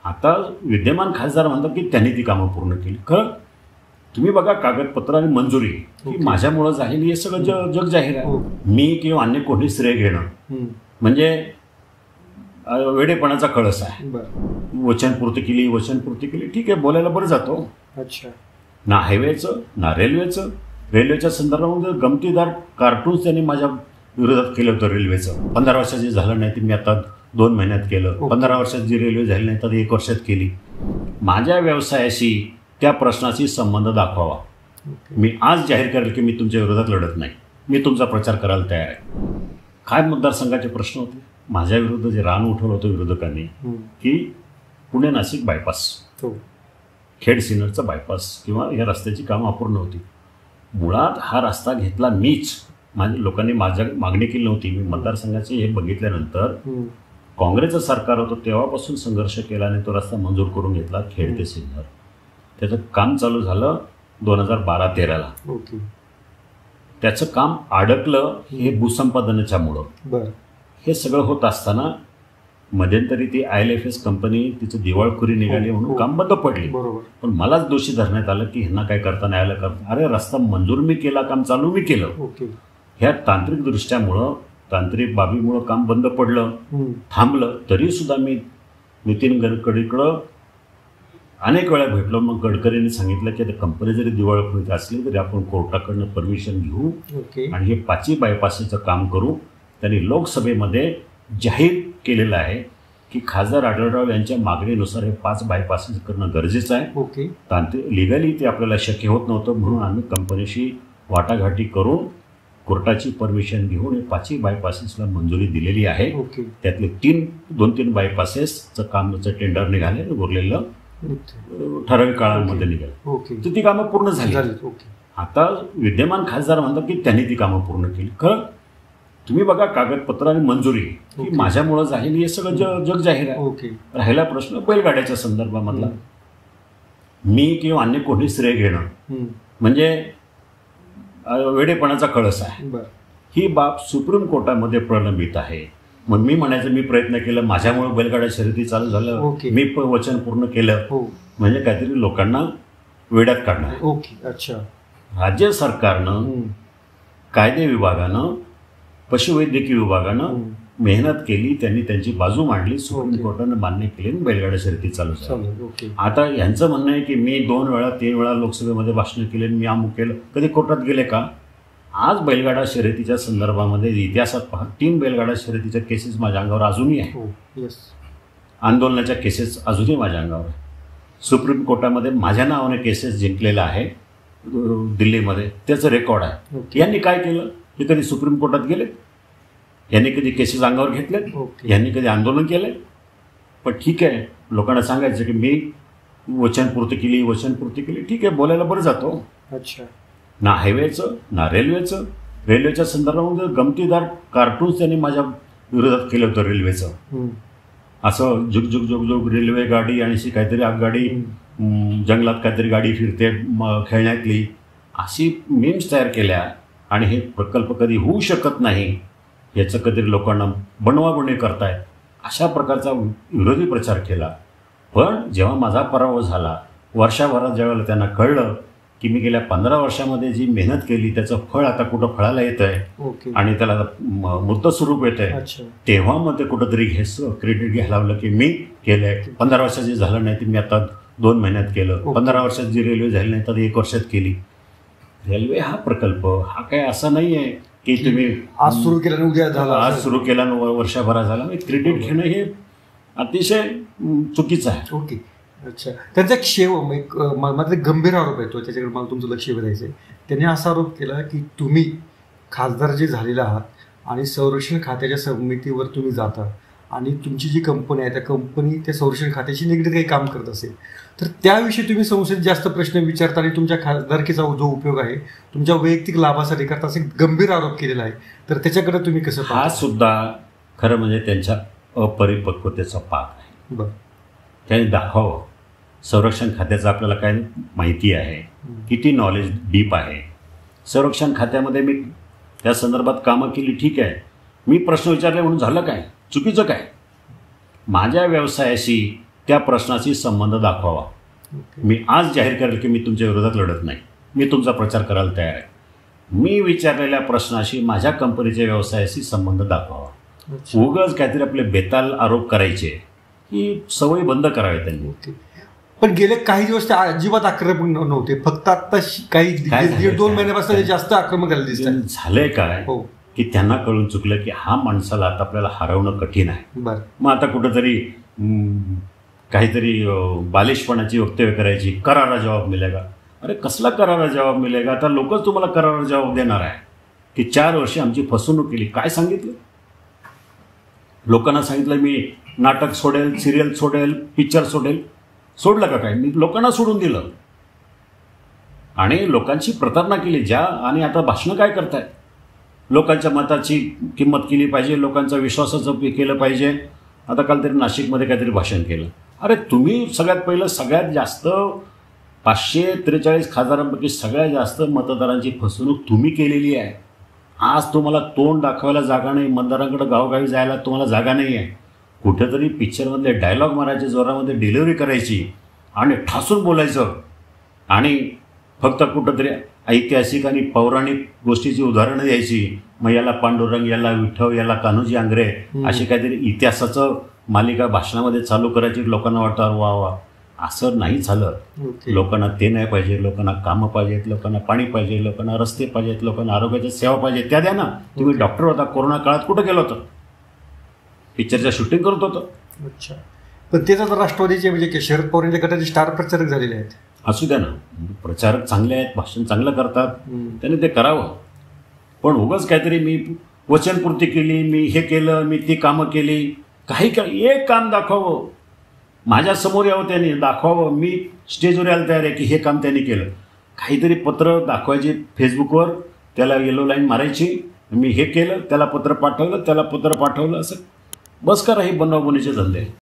आता विद्यमान खासदार म्हणतात की त्यांनी ती कामं पूर्ण केली. खरं तुम्ही बघा कागदपत्र आणि मंजुरी की माझ्यामुळं झालेली हे सगळं जग जाहीर आहे. मी किंवा अन्य कोणी श्रेय घेणं म्हणजे वेडेपणाचा कळस आहे. वचनपूर्ती केली ठीक आहे, बोलायला बरं जातो. अच्छा, ना हायवेचं ना रेल्वेच्या संदर्भामध्ये गमतीदार कार्टून्स त्यांनी माझ्या विरोधात केलं होतं. रेल्वेचं 15 वर्षाची झालं नाही ते मी आता 2 महिन्यात केलं. 15 वर्षात जी रेल्वे झाली नाही तर 1 वर्षात केली. माझ्या व्यवसायाशी त्या प्रश्नाशी संबंध दाखवावा. मी आज जाहीर करेल की मी तुमच्या विरोधात लढत नाही, मी तुमचा प्रचार करायला तयार आहे. काय मतदारसंघाचे प्रश्न होते माझ्या विरुद्ध जे रान उठवलं होतं विरोधकांनी की पुणे नाशिक बायपास, खेड सिन्नरचा बायपास किंवा या रस्त्याची कामं अपूर्ण होती. मुळात हा रस्ता घेतला मीच. माझ्या लोकांनी माझ्या मागणी केली नव्हती. मी मतदारसंघाचे हे बघितल्यानंतर काँग्रेसचं सरकार होतं तेव्हापासून संघर्ष केला आणि तो रस्ता मंजूर करून घेतला खेड ते सिन्नर. त्याचं काम चालू झालं 2012-13ला. त्याचं काम अडकलं हे भूसंपादनाच्यामुळं. हे सगळं होत असताना मध्यंतरी ती ILFS कंपनी तिचं दिवाळखोरी निघाली म्हणून काम बंद पडली. पण मलाच दोषी धरण्यात आलं की ह्यांना काय करता नाही आलं. अरे रस्ता मंजूर मी केला, काम चालू मी केलं. ह्या तांत्रिक बाबीमुळं काम बंद पडलं, थांबलं. तरी सुद्धा मी नितीन गडकरीकडं अनेक वेळा भेटलो. मग गडकरींनी सांगितलं की आता कंपनी जरी दिवाळखोरीत असली तरी आपण कोर्टाकडनं परमिशन घेऊ आणि हे 5ही बायपासचं काम करू. त्यांनी लोकसभेमध्ये जाहीर केलेलं आहे की खासदार आढळराव यांच्या मागणीनुसार हे 5 बायपासेस करणं गरजेचं आहे. तांत्रिक लिगली ते आपल्याला शक्य होत नव्हतं म्हणून आम्ही कंपनीशी वाटाघाटी करून कोर्टाची परमिशन घेऊन हे 5ही बायपासेसला मंजुरी दिलेली आहे. त्यातले 2-3 बायपासेसचं कामाचं टेंडर निघाले, उरलेलं ठराविक काळामध्ये निघालं. तर ती कामं पूर्ण झाली. आता विद्यमान खासदार म्हणतात की त्यांनी ती कामं पूर्ण केली. खरं तुम्ही बघा कागदपत्र आणि मंजुरी की माझ्यामुळं झालेली हे सगळं जग जाहीर आहे. राहिला प्रश्न बैलगाड्याच्या संदर्भामधला. मी किंवा अन्य कोणी श्रेय घेणं म्हणजे वेडेपणाचा कळस आहे. ही बाब सुप्रीम कोर्टामध्ये प्रलंबित आहे. मग मी म्हणायचं मी प्रयत्न केला, माझ्यामुळे बैलगाड्या शर्यती चालू झालं, मी वचन पूर्ण केलं म्हणजे काहीतरी लोकांना वेड्यात काढणार. राज्य सरकारनं, कायदे विभागानं, पशुवैद्यकीय विभागानं मेहनत केली, त्यांनी त्यांची बाजू मांडली, सुप्रीम कोर्टानं मान्य केली आणि बैलगाड्या शर्यती चालू झाल्या. आता यांचं म्हणणं आहे की मी 2 वेळा 3 वेळा लोकसभेमध्ये भाषण केले, मी अमुक केलं. कधी कोर्टात गेले का? आज बैलगाडा शर्यतीच्या संदर्भामध्ये इतिहासात पहा 3 बैलगाडा शर्यतीच्या केसेस माझ्या अंगावर अजूनही आहे. आंदोलनाच्या केसेस अजूनही माझ्या अंगावर आहे. सुप्रीम कोर्टामध्ये माझ्या नावाने केसेस जिंकलेला आहे दिल्लीमध्ये, त्याचं रेकॉर्ड आहे. यांनी काय केलं? हे कधी सुप्रीम कोर्टात गेले? यांनी कधी केसेस अंगावर घेतलेत? यांनी कधी आंदोलन केले? पण ठीक आहे, लोकांना सांगायचं की मी वचनपूर्ती केली ठीक आहे, बोलायला बरं जातो. ना हायवेचं ना रेल्वेच्या संदर्भामध्ये गमतीदार कार्टून्स त्यांनी माझ्या विरोधात केलं होतं. रेल्वेचं असं जुग रेल्वे गाडी आणि अशी काहीतरी आगगाडी, जंगलात काहीतरी गाडी फिरते खेळण्यातली, अशी मीम्स तयार केल्या आणि हे प्रकल्प कधी होऊ शकत नाही याचं कधी लोकांना बनवाबनवी करतायत अशा प्रकारचा विरोधी प्रचार केला. पण जेव्हा माझा पराभव झाला, वर्षभरात ज्यावेळेला त्यांना कळलं की मी गेल्या 15 वर्षामध्ये जी मेहनत केली त्याचं फळ आता कुठं फळाला येतं आहे आणि त्याला मूर्त स्वरूप येतं आहे, तेव्हा मग ते कुठंतरी क्रेडिट घ्यायला लावलं की मी केलं आहे. 15 वर्षाची झालं नाही ते मी आता 2 महिन्यात केलं. 15 वर्षात जी रेल्वे झाली नाही तर 1 वर्षात केली. रेल्वे हा प्रकल्प हा काय असा नाही आहे की तुम्ही आज सुरू केला उद्या झाला, आज सुरू केला वर्षभरा झाला. क्रेडिट घेणं हे अतिशय चुकीचं आहे. अच्छा, त्यांचा एक माझा गंभीर आरोप आहे तो, त्याच्याकडे मला तुमचं लक्ष वेधायचं आहे. त्यांनी असा आरोप केला की तुम्ही खासदार जे झालेले आहात आणि संरक्षण खात्याच्या समितीवर तुम्ही जाता आणि तुमची जी कंपनी आहे त्या कंपनी त्या संरक्षण खात्याशी निगडीत काही काम करत असेल तर त्याविषयी तुम्ही संसदेत जास्त प्रश्न विचारता आणि तुमच्या खासदारकीचा जो उपयोग आहे तुमच्या वैयक्तिक लाभासाठी करता, असे गंभीर आरोप केलेला आहे. तर त्याच्याकडे तुम्ही कसं पाहता? हा सुद्धा खरं म्हणजे त्यांच्या अपरिपक्वतेचा पाक आहे. त्यांनी दाखवावं संरक्षण खात्याचं आपल्याला काय माहिती आहे, किती नॉलेज डीप आहे. संरक्षण खात्यामध्ये मी त्या संदर्भात कामं केली ठीक आहे, मी प्रश्न विचारले म्हणून झालं काय? चुकीचं काय? माझ्या व्यवसायाशी त्या प्रश्नाशी संबंध दाखवावा. मी आज जाहीर करेल की मी तुमच्या विरोधात लढत नाही, मी तुमचा प्रचार करायला तयार आहे. मी विचारलेल्या प्रश्नाशी माझ्या कंपनीच्या व्यवसायाशी संबंध दाखवावा. उगाच काहीतरी आपले बेताल आरोप करायचे, ही सवय बंद करावी त्यांनी. पण गेले काही दिवस ते अजिबात आक्रमक नव्हते, फक्त आता काही 1-2 महिन्यापासून जास्त आक्रमक झाले दिसतात. झालंय काय की त्यांना कळून चुकलं की हा माणसाला आता आपल्याला हरवणं कठीण आहे. मग आता कुठंतरी काहीतरी बालिशपणाची वक्तव्य करायची, करारा जवाब मिळेगा. अरे कसला करारा जवाब मिळेगा? आता लोकच तुम्हाला करारा जवाब देणार आहे की 4 वर्षे आमची फसवणूक केली. काय सांगितलं लोकांना? सांगितलं मी नाटक सोडेल, सिरियल सोडेल, पिक्चर सोडेल. सोडलं का काय? मी लोकांना सोडून दिलं आणि लोकांची प्रतारणा केली आणि आता भाषणं काय करतायत? लोकांच्या मताची किंमत केली पाहिजे, लोकांचा विश्वासाचं केलं पाहिजे. आता काल तरी नाशिकमध्ये काहीतरी भाषण केलं. अरे तुम्ही सगळ्यात पहिलं सगळ्यात जास्त 543 खासदारांपैकी सगळ्यात जास्त मतदारांची फसवणूक तुम्ही केलेली आहे. आज तुम्हाला तोंड दाखवायला जागा नाही, मतदारांकडे गावोगावी जायला तुम्हाला जागा नाही आहे. कुठेतरी पिक्चरमधले डायलॉग मारायचे, जोरामध्ये डिलिव्हरी करायची आणि ठासून बोलायचं आणि फक्त कुठंतरी ऐतिहासिक आणि पौराणिक गोष्टीची उदाहरणं द्यायची. मग याला पांडुरंग, याला विठ्ठव, याला कान्होजी आंग्रे अशी काहीतरी इतिहासाचं मालिका भाषणामध्ये चालू करायची. लोकांना वाटतं वा वा. असं नाही झालं. लोकांना ते नाही पाहिजे, लोकांना कामं पाहिजेत, लोकांना पाणी पाहिजे, लोकांना रस्ते पाहिजेत, लोकांना आरोग्याच्या सेवा पाहिजे, त्या द्या ना. तुम्ही डॉक्टर होता, कोरोना काळात कुठं गेलो होतं? पिक्चरच्या शूटिंग करत होतं. अच्छा. पण तेच आता राष्ट्रवादीचे म्हणजे शरद पवारांच्या गटाचे स्टार प्रचारक झालेले आहेत. असू द्या ना, प्रचारक चांगले आहेत, भाषण चांगलं करतात, त्यांनी ते करावं. पण उगाच काहीतरी मी वचनपूर्ती केली, मी हे केलं, मी ती कामं केली, काही एक काम दाखवावं, माझ्यासमोर यावं, त्यांनी दाखवावं. मी स्टेजवर यायला तयार आहे की हे काम त्यांनी केलं. काहीतरी पत्र दाखवायचे फेसबुकवर, त्याला येलो लाईन मारायची, मी हे केलं, त्याला पत्र पाठवलं, त्याला पत्र पाठवलं, असं बस करा. हे बनवाबनीचे धंदे.